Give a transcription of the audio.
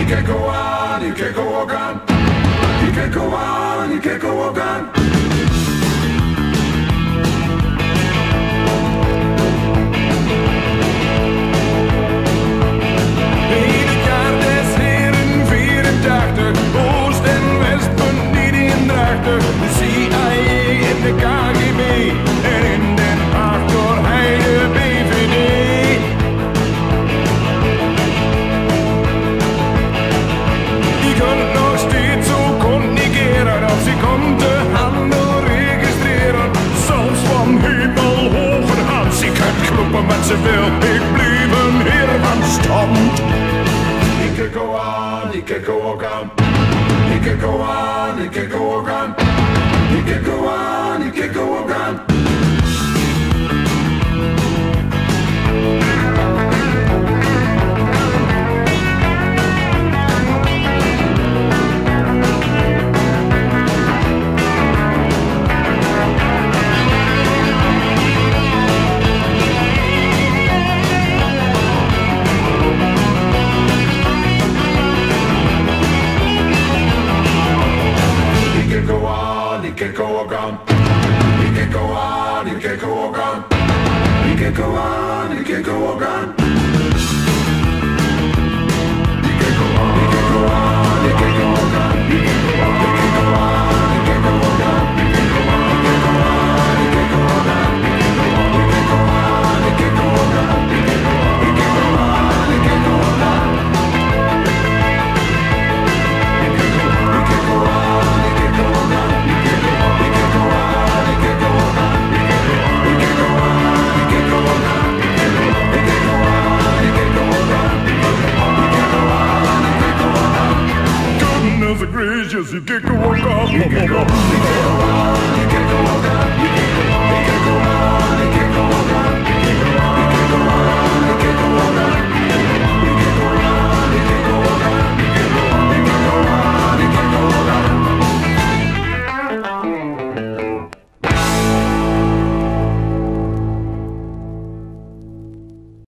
can go on, you can go walk on. You can go on, you can go walk on. Ieder jaar des heren 84, Oost en West, Beneden en Drachten. De CIA en de KGB en in Den Haag door hij de BVD. Die kunt nog steeds zo negeren als ik kom de handel registreren. Zelfs van hemelhoge Hans, ik kan kloppen met ze wil, ik blijf een heer van stand. Ik kan go on, ik kan go walk on. Ik kan go on, ik kan go walk on. Ik kan go on, ik kan go walk on. You can go walk on. You can go on, you can go walk on. You can go on, you can go walk on. You can go on, you can go on, you can go walk on. You can go on, you can go on, you can go walk on. You can go on, you can go on, you can go walk on. You can go on, you can go walk on. You can go on, you can go on, you can go walk on. You can go on, you can go on, you can go walk on. Gracious, you can't go walk off. You can't go on, you can't go on, you can't go walk on.